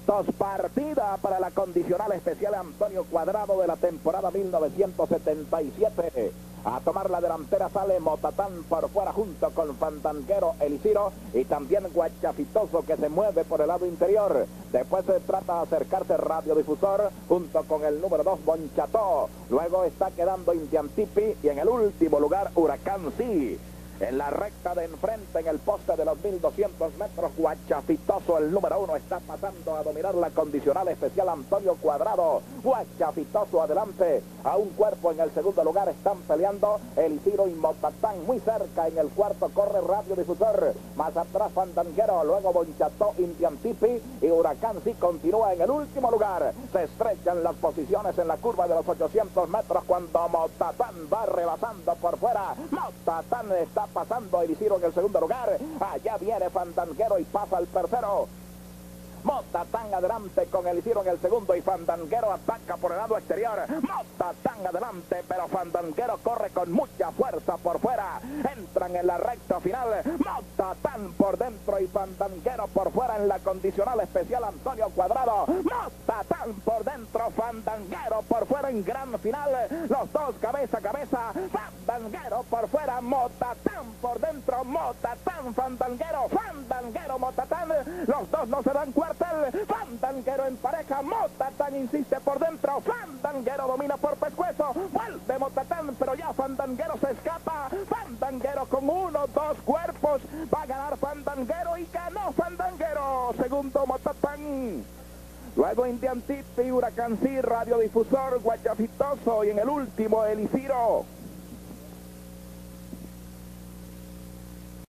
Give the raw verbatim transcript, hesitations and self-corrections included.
Listos, partida para la condicional especial Antonio Cuadrado de la temporada mil novecientos setenta y siete. A tomar la delantera sale Motatán por fuera junto con Fandanguero Elisiro y también Guachafitoso que se mueve por el lado interior. Después se trata de acercarse Radiodifusor junto con el número dos Boncható. Luego está quedando Indiantipi y en el último lugar Huracán Sí. En la recta de enfrente, en el poste de los mil doscientos metros, Guachafitoso, el número uno, está pasando a dominar la condicional especial Antonio Cuadrado. Guachafitoso adelante, a un cuerpo en el segundo lugar están peleando Elisiro y Motatán. Muy cerca en el cuarto corre Radiodifusor, más atrás Fandanguero, luego Boncható, Indiantipi y Huracán Sí continúa en el último lugar. Se estrechan las posiciones en la curva de los ochocientos metros cuando Motatán va rebasando por fuera. Motatán está pasando a Elisiro en el segundo lugar. Allá viene Fandanguero y pasa al tercero. Motatán adelante con Elisiro en el segundo y Fandanguero ataca por el lado exterior. Motatán adelante, pero Fandanguero corre con mucha fuerza por fuera. Entran en la recta final. Motatán por dentro y Fandanguero por fuera en la condicional especial Antonio Cuadrado. Motatán por dentro, Fandanguero por fuera en gran final. Los dos cabeza a cabeza. Fandanguero por fuera, Motatán por dentro. Motatán, Fandanguero, Fandanguero, Motatán. Los dos no se dan cuenta. Fandanguero en pareja, Motatán insiste por dentro, Fandanguero domina por pescuezo, vuelve Motatán, pero ya Fandanguero se escapa. Fandanguero con uno, dos cuerpos, va a ganar Fandanguero y ganó Fandanguero. Segundo Motatán, luego Indiantipi, Huracán Sí, Radiodifusor, Guachafitoso y en el último Elisiro.